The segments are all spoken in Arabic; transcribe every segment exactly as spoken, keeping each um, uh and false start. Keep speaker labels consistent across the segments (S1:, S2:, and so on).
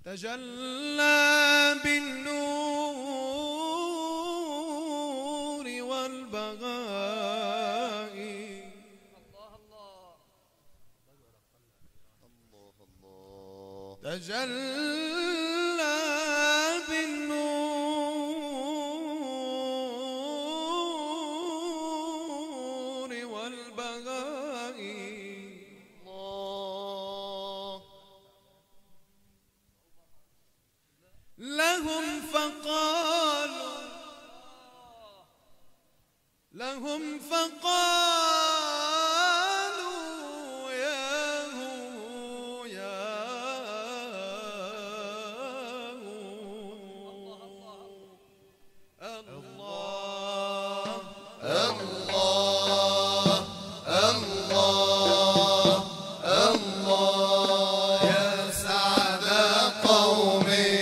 S1: تجلى بالنور والبهاء. الله الله الله الله. تجلى بالنور والبهاء. لهم فقالوا لهم فقالوا يا هو يا هو الله الله الله الله. يا سعد قومي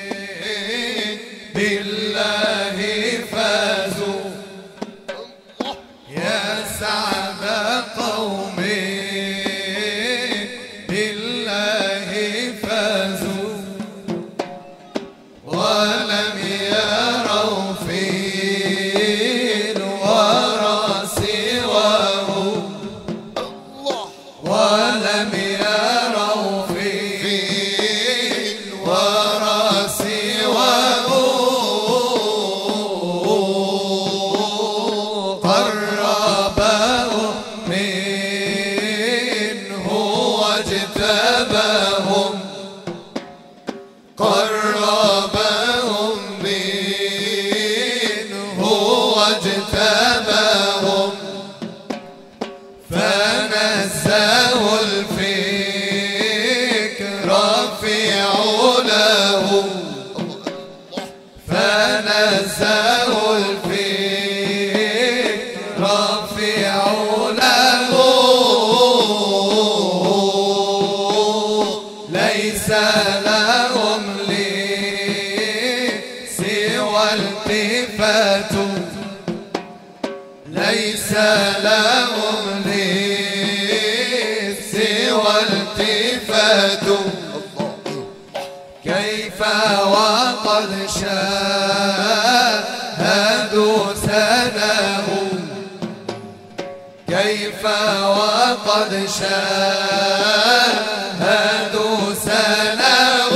S1: بالله فازوا. يا سعد قومي بالله فازوا ولم يروا في الورى سواه. ولم يروا في الورى سواه. قربهم منه واجتباهم. قربهم منه واجتباهم. فنزهوا الفكر في علاه. فنزهوا الفكر في علاه. ليس لهم لي سوى التفات. ليس لهم لي سوى التفات. كيف وقد شاهدوا سناه. كيف وقد شاهدوا سناه.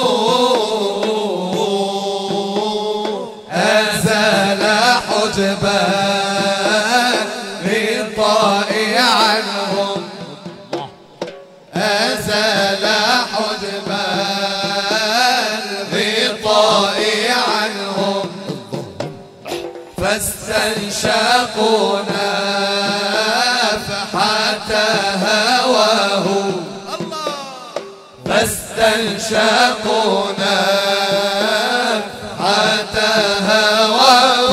S1: أزال حجبا غطاء عنهم. أزال حجبا الغطاء عنهم. فاستنشقونا فحتى هواه. فاستنشقونا حتى هواه.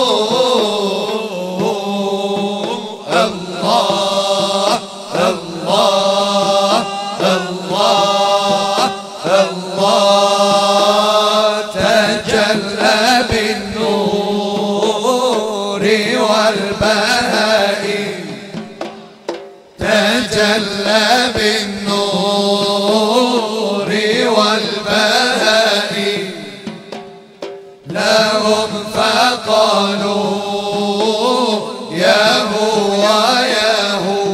S1: الله الله الله الله. تجلى بالنور والبهاء. تجلى بالنور والبهاء. لهم فقالوا يا هو يا هو.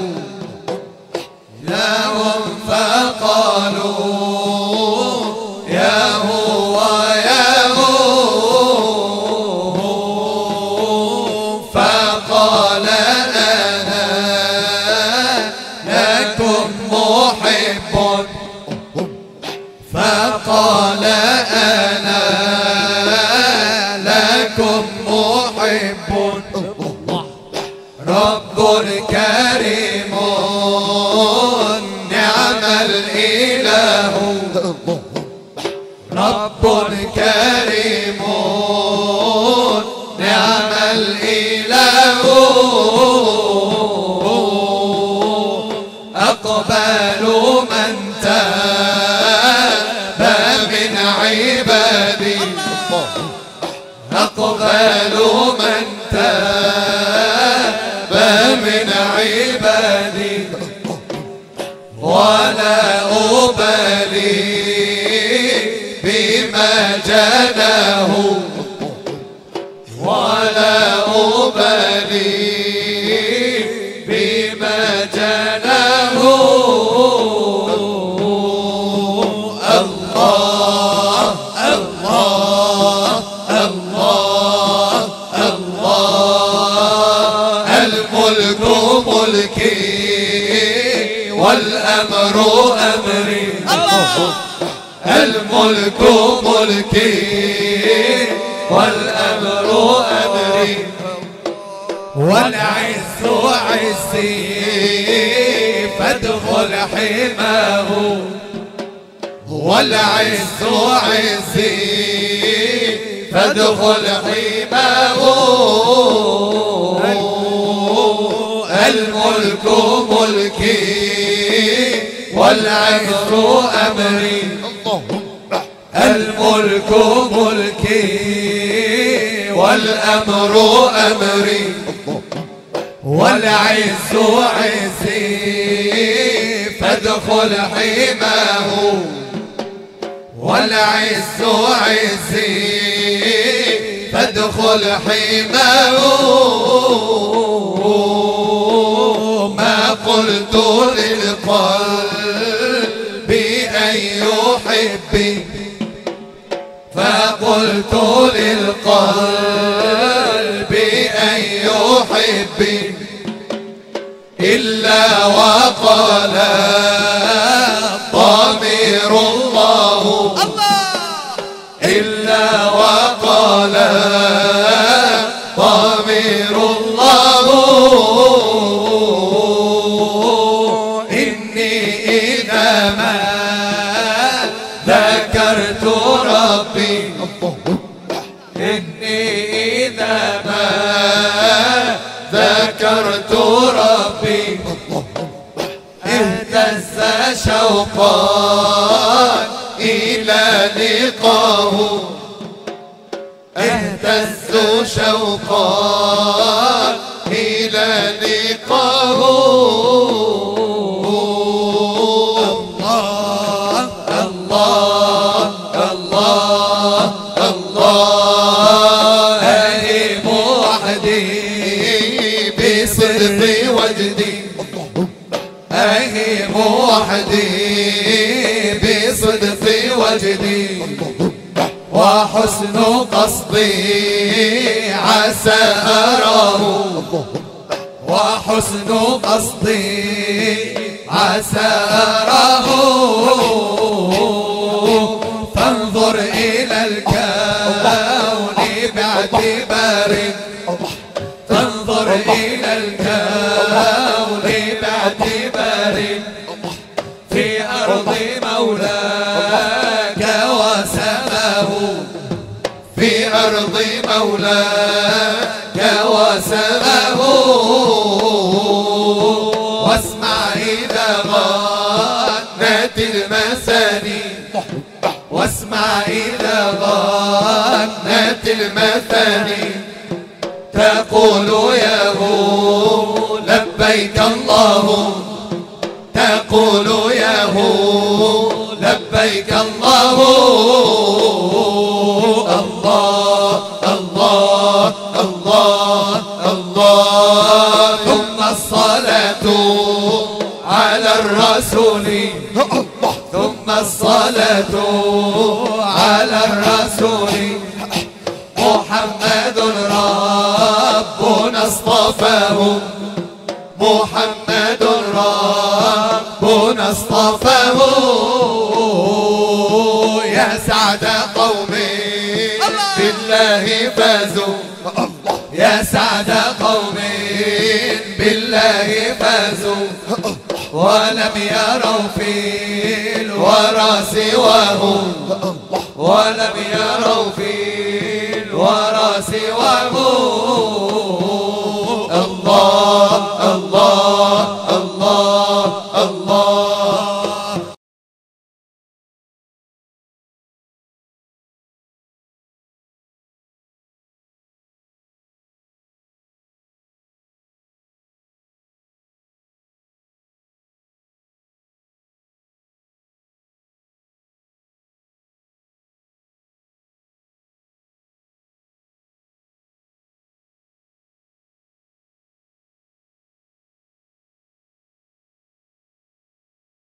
S1: لهم فقالوا يا هو يا هو. فقال أنا لكم محب. فقال أنا لكم محب. رب كريم نعم الإله. رب كريم نعم الإله. أقبلوا من تاب من عبادي. أقبلوا من تاب من عبادي. ولا أبالي بما جناه ولا أبالي بما جناه. الله الله الله الله الملك ملكي والأمر أمري. الملك ملكي والأمر أمري والعز عزي فادخل حماه. والعز عزي فادخل حماه. الملك ملكي والعز أمري. الملك ملكي والأمر أمري والعز عزي فادخل حماه. والعز عزي فادخل حماه. ما قلت للقلب أن يحب فقلت للقلب أن يحب إلا وقال ضمير الله. إلا وقال ضمير الله. إني إذا ما ذكرت ربي إني إذا ما ذكرت ربي اهتز شوقا إلى لقاه. اهتز شوقا إلى لقاه. الله الله الله أهيم وحدي بصدق وجدي. أهيم وحدي بصدق وجدي وحسن قصدي عسى أراه. وحسن قصدي عسى أراه. فانظر إلى الكون باعتبار. فانظر إلى الكون باعتبار في أرض مولاك وسماه. في أرض مولاك وسماه. واسمع إذا غنت المثاني. واسمع إذا غنت المثاني تقول ياهو لبيك الله. تقول ياهو لبيك الله. الله الله الله الله ثم الصلاة على الرسول. ثم الصلاة على الرسول محمد ربنا اصطفاه. محمد ربنا اصطفاه. يا سعد قوم بالله فازوا. يا سعد قوم بالله فازوا ولم يروا في الورى سواه. ولم يروا في الورى سواه.